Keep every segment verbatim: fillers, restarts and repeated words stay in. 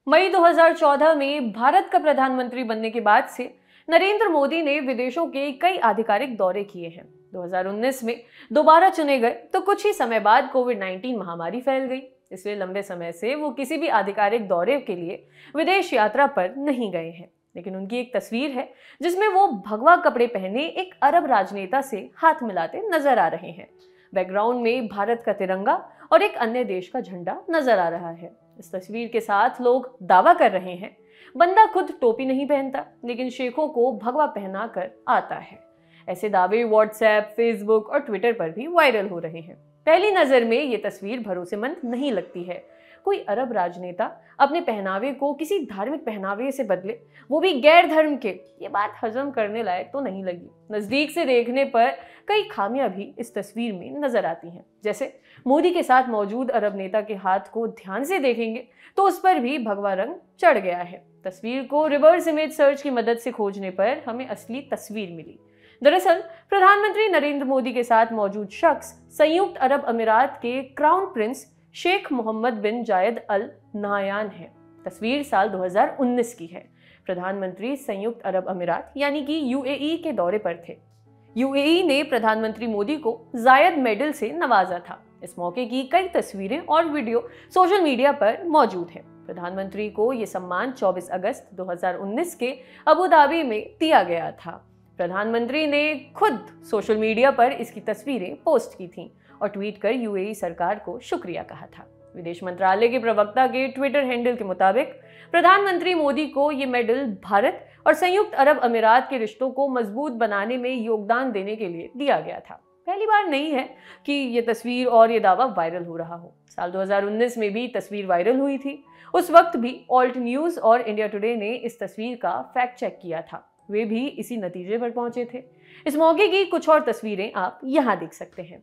मई दो हज़ार चौदह में भारत का प्रधानमंत्री बनने के बाद से नरेंद्र मोदी ने विदेशों के कई आधिकारिक दौरे किए हैं। दो हज़ार उन्नीस में दोबारा चुने गए तो कुछ ही समय बाद कोविड उन्नीस महामारी फैल गई, इसलिए लंबे समय से वो किसी भी आधिकारिक दौरे के लिए विदेश यात्रा पर नहीं गए हैं। लेकिन उनकी एक तस्वीर है जिसमें वो भगवा कपड़े पहने एक अरब राजनेता से हाथ मिलाते नजर आ रहे हैं। बैकग्राउंड में भारत का तिरंगा और एक अन्य देश का झंडा नजर आ रहा है। इस तस्वीर के साथ लोग दावा कर रहे हैं, बंदा खुद टोपी नहीं पहनता लेकिन शेखों को भगवा पहना कर आता है। ऐसे दावे व्हाट्सएप, फेसबुक और ट्विटर पर भी वायरल हो रहे हैं। पहली नजर में ये तस्वीर भरोसेमंद नहीं लगती है। कोई अरब राजनेता अपने पहनावे को किसी धार्मिक पहनावे से बदले, वो भी गैर धर्म के, ये बात हजम करने लायक तो नहीं लगी। नजदीक से देखने पर कई खामियां भी इस तस्वीर में नजर आती हैं। जैसे मोदी के साथ मौजूद अरब नेता के हाथ को ध्यान से देखेंगे तो उस पर भी भगवा रंग चढ़ गया है। तस्वीर को रिवर्स इमेज सर्च की मदद से खोजने पर हमें असली तस्वीर मिली। दरअसल प्रधानमंत्री नरेंद्र मोदी के साथ मौजूद शख्स संयुक्त अरब अमीरात के crown prince Sheikh Mohammed bin Zayed Al Nahyan है। तस्वीर साल दो हज़ार उन्नीस की है। प्रधानमंत्री संयुक्त अरब अमीरात यानी कि यूएई के दौरे पर थे। यूएई ने प्रधानमंत्री मोदी को जायद मेडल से नवाजा था। इस मौके की कई तस्वीरें और वीडियो सोशल मीडिया पर मौजूद हैं। प्रधानमंत्री को यह सम्मान चौबीस अगस्त दो हज़ार उन्नीस के अबू धाबी में दिया गया था। प्रधानमंत्री ने खुद सोशल मीडिया पर इसकी तस्वीरें पोस्ट की थीं और ट्वीट कर यूएई सरकार को शुक्रिया कहा था। विदेश मंत्रालय के प्रवक्ता के ट्विटर हैंडल के मुताबिक प्रधानमंत्री मोदी को ये मेडल भारत और संयुक्त अरब अमीरात के रिश्तों को मजबूत बनाने में योगदान देने के लिए दिया गया था। पहली बार नहीं है कि ये तस्वीर और ये दावा वायरल हो रहा हो। साल दो हज़ार उन्नीस में भी तस्वीर वायरल हुई थी। उस वक्त भी ऑल्ट न्यूज और इंडिया टुडे ने इस तस्वीर का फैक्ट चेक किया था। वे भी इसी नतीजे पर पहुंचे थे। इस मौके की कुछ और तस्वीरें आप यहां देख सकते हैं।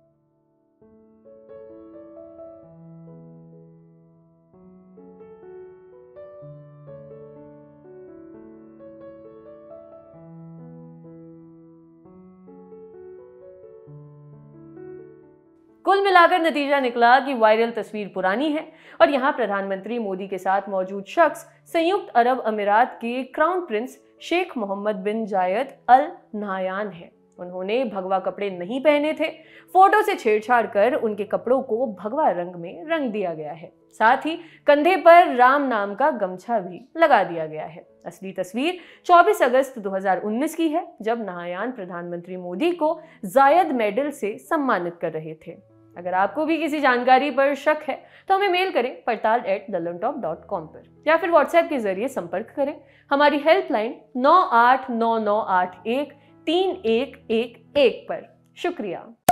कुल मिलाकर नतीजा निकला कि वायरल तस्वीर पुरानी है और यहाँ प्रधानमंत्री मोदी के साथ मौजूद शख्स संयुक्त अरब अमीरात के crown prince Sheikh Mohammed bin Zayed Al Nahyan है। उन्होंने भगवा कपड़े नहीं पहने थे। फोटो से छेड़छाड़ कर उनके कपड़ों को भगवा रंग में रंग दिया गया है। साथ ही कंधे पर राम नाम का गमछा भी लगा दिया गया है। असली तस्वीर चौबीस अगस्त दो हज़ार उन्नीस की है, जब नाहयान प्रधानमंत्री मोदी को जायद मेडल से सम्मानित कर रहे थे। अगर आपको भी किसी जानकारी पर शक है तो हमें मेल करें Padtaal at Lallantop dot com पर या फिर व्हाट्सएप के जरिए संपर्क करें। हमारी हेल्पलाइन नौ आठ नौ नौ आठ एक तीन एक एक एक पर। शुक्रिया।